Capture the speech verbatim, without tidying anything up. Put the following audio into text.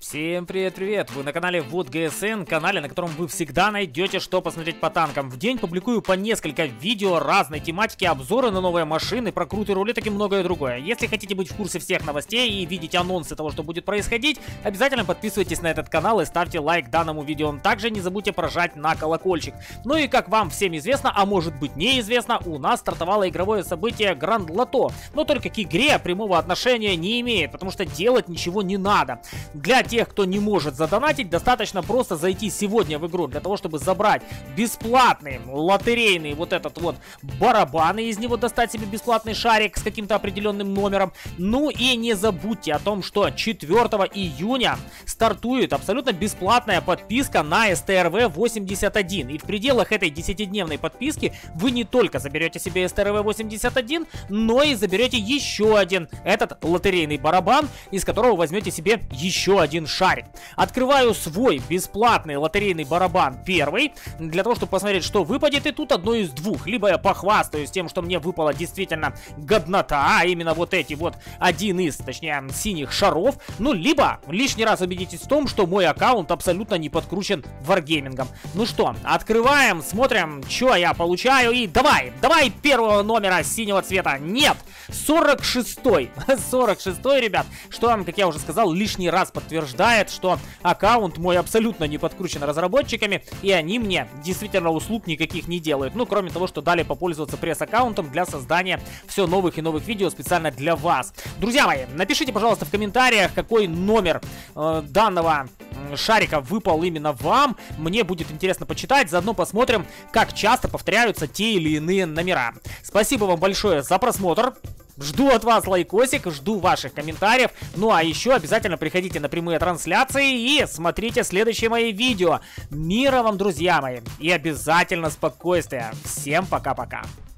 Всем привет-привет! Вы на канале WoodGSN, канале, на котором вы всегда найдете, что посмотреть по танкам. В день публикую по несколько видео разной тематики, обзоры на новые машины, прокруты рулеток и многое другое. Если хотите быть в курсе всех новостей и видеть анонсы того, что будет происходить, обязательно подписывайтесь на этот канал и ставьте лайк данному видео. Также не забудьте прожать на колокольчик. Ну и как вам всем известно, а может быть неизвестно, у нас стартовало игровое событие Гранд Лото. Но только к игре прямого отношения не имеет, потому что делать ничего не надо. Для тех, кто не может задонатить, достаточно просто зайти сегодня в игру для того, чтобы забрать бесплатный лотерейный вот этот вот барабан и из него достать себе бесплатный шарик с каким-то определенным номером. Ну и не забудьте о том, что четвёртого июня стартует абсолютно бесплатная подписка на эс тэ эр вэ восемьдесят один. И в пределах этой десятидневной подписки вы не только заберете себе эс тэ эр вэ восемьдесят один, но и заберете еще один этот лотерейный барабан, из которого возьмете себе еще один шарик. Открываю свой бесплатный лотерейный барабан первый, для того, чтобы посмотреть, что выпадет, и тут одно из двух. Либо я похвастаюсь тем, что мне выпала действительно годнота, а именно вот эти вот один из, точнее, синих шаров, ну, либо лишний раз убедитесь в том, что мой аккаунт абсолютно не подкручен варгеймингом. Ну что, открываем, смотрим, что я получаю, и давай, давай первого номера синего цвета. Нет, сорок шестой, сорок шестой, ребят, что, как я уже сказал, лишний раз подтверждает, что аккаунт мой абсолютно не подкручен разработчиками, и они мне действительно услуг никаких не делают. Ну, кроме того, что дали попользоваться пресс-аккаунтом для создания все новых и новых видео специально для вас. Друзья мои, напишите, пожалуйста, в комментариях, какой номер э, данного шарика выпал именно вам. Мне будет интересно почитать, заодно посмотрим, как часто повторяются те или иные номера. Спасибо вам большое за просмотр. Жду от вас лайкосик, жду ваших комментариев. Ну а еще обязательно приходите на прямые трансляции и смотрите следующие мои видео. Мира вам, друзья мои, и обязательно спокойствия. Всем пока-пока.